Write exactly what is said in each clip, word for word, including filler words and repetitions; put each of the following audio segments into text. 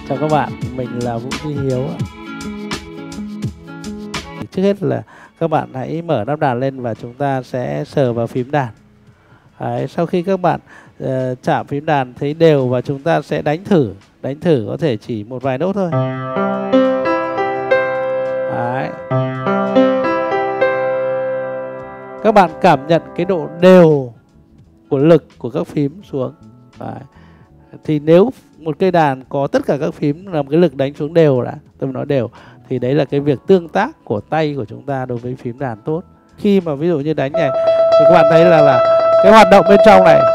Chào các bạn, mình là Vũ Duy Hiếu. Trước hết là các bạn hãy mở nắp đàn lên và chúng ta sẽ sờ vào phím đàn. Đấy, sau khi các bạn uh, chạm phím đàn thấy đều và chúng ta sẽ đánh thử. Đánh thử có thể chỉ một vài nốt thôi. Đấy. Các bạn cảm nhận cái độ đều của lực của các phím xuống. Đấy. Thì nếu một cây đàn có tất cả các phím là một cái lực đánh xuống đều đã, tôi nói đều, thì đấy là cái việc tương tác của tay của chúng ta đối với phím đàn tốt. Khi mà ví dụ như đánh này thì các bạn thấy là là cái hoạt động bên trong này,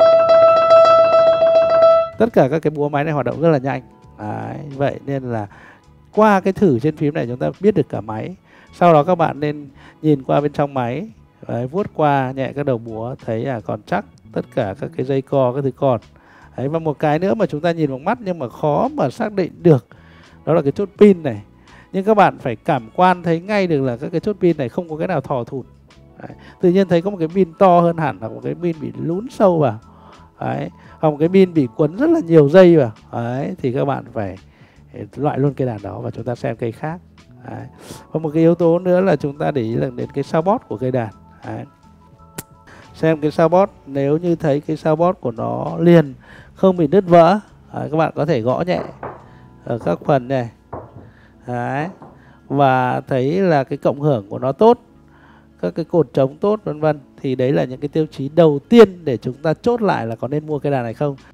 tất cả các cái búa máy này hoạt động rất là nhanh. Đấy, vậy nên là qua cái thử trên phím này chúng ta biết được cả máy. Sau đó các bạn nên nhìn qua bên trong máy, đấy, vuốt qua nhẹ các đầu búa thấy là còn chắc, tất cả các cái dây co các thứ còn. Đấy, và một cái nữa mà chúng ta nhìn bằng mắt nhưng mà khó mà xác định được, đó là cái chốt pin này. Nhưng các bạn phải cảm quan thấy ngay được là các cái chốt pin này không có cái nào thò thụt. Đấy, tự nhiên thấy có một cái pin to hơn hẳn, hoặc một cái pin bị lún sâu vào. Đấy, hoặc một cái pin bị quấn rất là nhiều dây vào. Đấy, thì các bạn phải loại luôn cây đàn đó và chúng ta xem cây khác. Đấy. Và một cái yếu tố nữa là chúng ta để ý là đến cái soundboard của cây đàn. Đấy. Xem cái soundboard, nếu như thấy cái soundboard của nó liền, không bị nứt vỡ, đấy, các bạn có thể gõ nhẹ ở các phần này. Đấy. Và thấy là cái cộng hưởng của nó tốt, các cái cột trống tốt vân vân, thì đấy là những cái tiêu chí đầu tiên để chúng ta chốt lại là có nên mua cây đàn này không.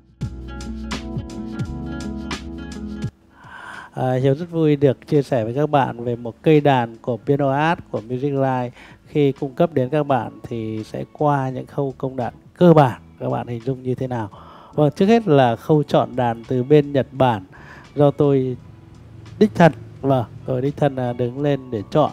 À, Hiếu rất vui được chia sẻ với các bạn về một cây đàn của Piano Art của Music Line. Khi cung cấp đến các bạn thì sẽ qua những khâu công đoạn cơ bản, các bạn hình dung như thế nào. Vâng, trước hết là khâu chọn đàn từ bên Nhật Bản do tôi đích thân, vâng, tôi đích thân đứng lên để chọn.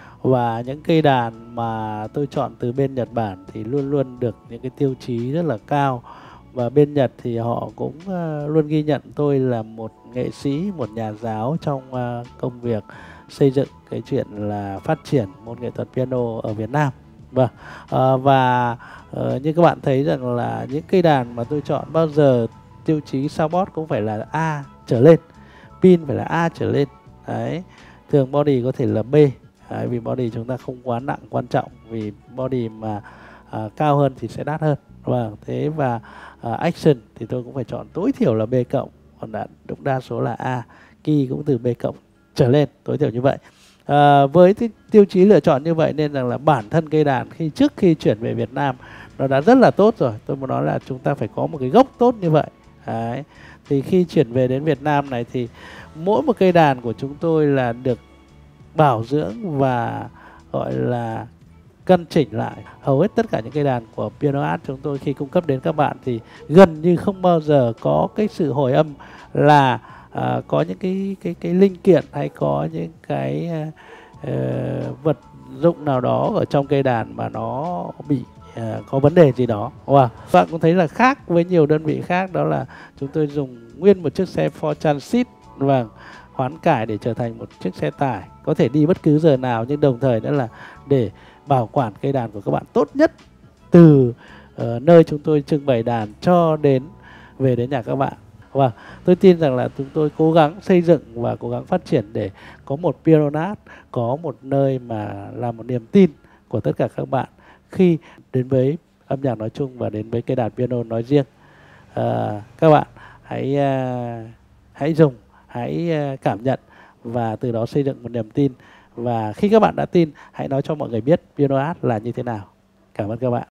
Và những cây đàn mà tôi chọn từ bên Nhật Bản thì luôn luôn được những cái tiêu chí rất là cao. Và bên Nhật thì họ cũng uh, luôn ghi nhận tôi là một nghệ sĩ, một nhà giáo trong uh, công việc xây dựng cái chuyện là phát triển môn nghệ thuật piano ở Việt Nam. Vâng, uh, và uh, như các bạn thấy rằng là những cây đàn mà tôi chọn bao giờ tiêu chí soundboard cũng phải là A trở lên, pin phải là A trở lên. Đấy, thường body có thể là B. Đấy, vì body chúng ta không quá nặng quan trọng, vì body mà uh, cao hơn thì sẽ đắt hơn. Vâng, thế và uh, action thì tôi cũng phải chọn tối thiểu là B cộng, còn đã đúng đa số là A. Key cũng từ B cộng trở lên, tối thiểu như vậy. Uh, với tiêu chí lựa chọn như vậy nên rằng là bản thân cây đàn khi trước khi chuyển về Việt Nam nó đã rất là tốt rồi. Tôi muốn nói là chúng ta phải có một cái gốc tốt như vậy. Đấy. Thì khi chuyển về đến Việt Nam này thì mỗi một cây đàn của chúng tôi là được bảo dưỡng và gọi là cân chỉnh lại. Hầu hết tất cả những cây đàn của Piano Art chúng tôi khi cung cấp đến các bạn thì gần như không bao giờ có cái sự hồi âm là uh, có những cái cái cái linh kiện hay có những cái uh, vật dụng nào đó ở trong cây đàn mà nó bị uh, có vấn đề gì đó. Wow. Bạn cũng thấy là khác với nhiều đơn vị khác, đó là chúng tôi dùng nguyên một chiếc xe Ford Transit, vâng, hoán cải để trở thành một chiếc xe tải, có thể đi bất cứ giờ nào, nhưng đồng thời nữa là để bảo quản cây đàn của các bạn tốt nhất từ uh, nơi chúng tôi trưng bày đàn cho đến về đến nhà các bạn. Và tôi tin rằng là chúng tôi cố gắng xây dựng và cố gắng phát triển để có một Piano Art, có một nơi mà là một niềm tin của tất cả các bạn khi đến với âm nhạc nói chung và đến với cây đàn piano nói riêng. Uh, các bạn hãy uh, hãy dùng, hãy uh, cảm nhận và từ đó xây dựng một niềm tin. Và khi các bạn đã tin, hãy nói cho mọi người biết Piano Art là như thế nào. Cảm ơn các bạn.